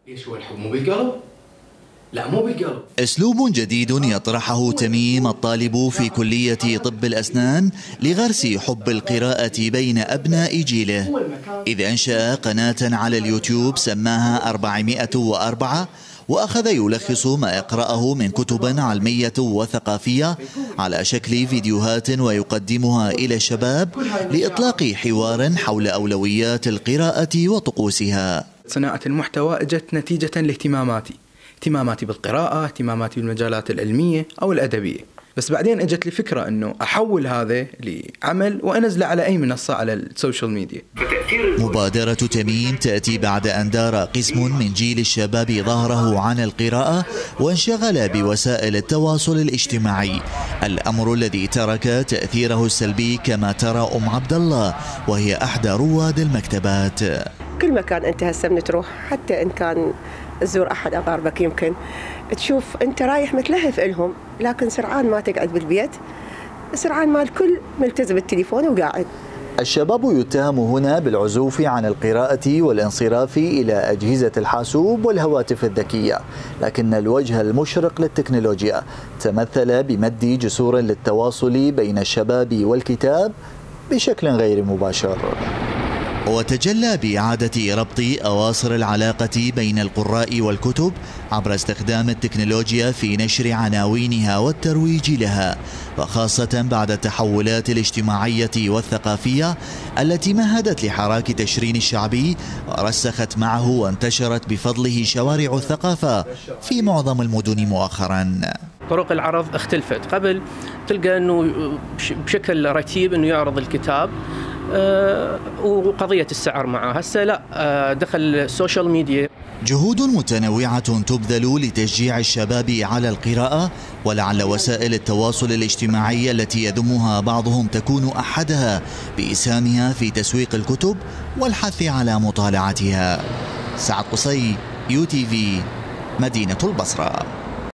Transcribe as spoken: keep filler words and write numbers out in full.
ايش هو الحب؟ مو بالقلب؟ لا مو بالقلب. أسلوب جديد يطرحه تميم الطالب في كلية طب الأسنان لغرس حب القراءة بين أبناء جيله، إذ أنشأ قناة على اليوتيوب سماها أربعمائة وأربعة، وأخذ يلخص ما يقرأه من كتب علمية وثقافية على شكل فيديوهات ويقدمها إلى الشباب لإطلاق حوار حول أولويات القراءة وطقوسها. صناعة المحتوى اجت نتيجة لاهتماماتي، اهتماماتي بالقراءة، اهتماماتي بالمجالات العلمية أو الأدبية، بس بعدين اجت لي فكرة انه احول هذا لعمل وانزله على اي منصة على السوشيال ميديا. مبادرة تميم تأتي بعد أن دار قسم من جيل الشباب ظهره عن القراءة وانشغل بوسائل التواصل الاجتماعي، الأمر الذي ترك تأثيره السلبي كما ترى أم عبد الله وهي أحدى رواد المكتبات. كل مكان أنت هسه من تروح، حتى إن كان تزور أحد أقاربك يمكن تشوف أنت رايح متلهف إلهم، لكن سرعان ما تقعد بالبيت، سرعان ما الكل ملتزم بالتليفون وقاعد. الشباب يتهم هنا بالعزوف عن القراءة والانصراف إلى أجهزة الحاسوب والهواتف الذكية، لكن الوجه المشرق للتكنولوجيا تمثل بمد جسور للتواصل بين الشباب والكتاب بشكل غير مباشر، وتجلى بإعادة ربط أواصر العلاقة بين القراء والكتب عبر استخدام التكنولوجيا في نشر عناوينها والترويج لها، وخاصة بعد التحولات الاجتماعية والثقافية التي مهدت لحراك تشرين الشعبي ورسخت معه وانتشرت بفضله شوارع الثقافة في معظم المدن مؤخرا. طرق العرض اختلفت، قبل تلقى أنه بشكل رتيب أنه يعرض الكتاب أه وقضية السعر معه، هسه لا، أه دخل السوشيال ميديا. جهود متنوعة تبذل لتشجيع الشباب على القراءة، ولعل وسائل التواصل الاجتماعي التي يذمها بعضهم تكون أحدها بإسهامها في تسويق الكتب والحث على مطالعتها. سعد قصي، يو تي في، مدينة البصرة.